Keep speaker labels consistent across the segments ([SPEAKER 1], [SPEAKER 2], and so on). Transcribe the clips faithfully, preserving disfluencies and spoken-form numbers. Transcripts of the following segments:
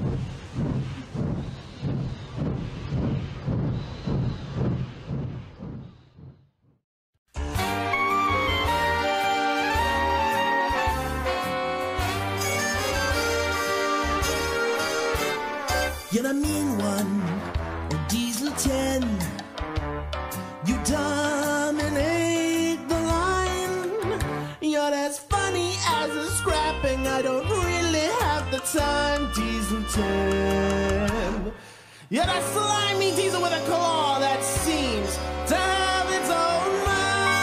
[SPEAKER 1] You're the mean one, a Diesel ten. You dominate the line. You're as funny as a scrapping. I don't really have the time, Diesel ten. You're that slimy diesel with a claw that seems to have its own mind.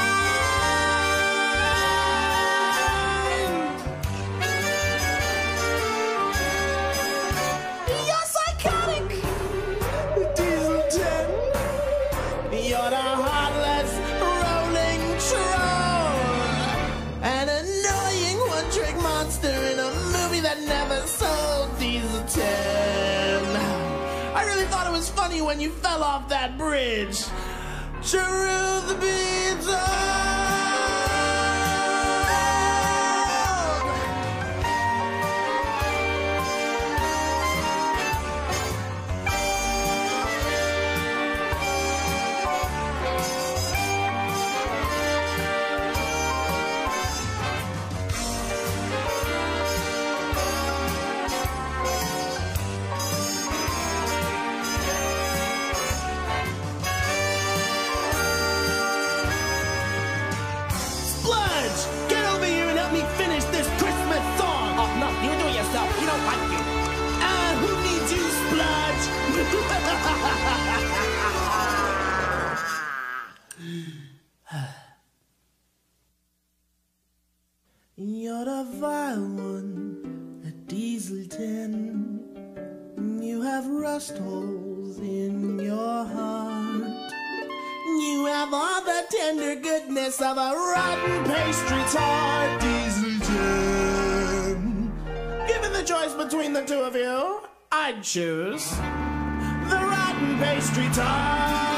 [SPEAKER 1] You're psychotic, Diesel ten. You're the heartless rolling troll, an annoying one-trick monster in a movie that never sold, Diesel ten. I really thought it was funny when you fell off that bridge. Truth be told. Get over here and help me finish this Christmas song.
[SPEAKER 2] Oh, no, you do it yourself. We don't like you.
[SPEAKER 1] Ah, who needs you, Spludge? You're the vile one, a Diesel ten. You have rust holes in your heart. You have all the tender goodness of a rotten pastry tart, Diesel ten. Given the choice between the two of you, I'd choose the rotten pastry tart.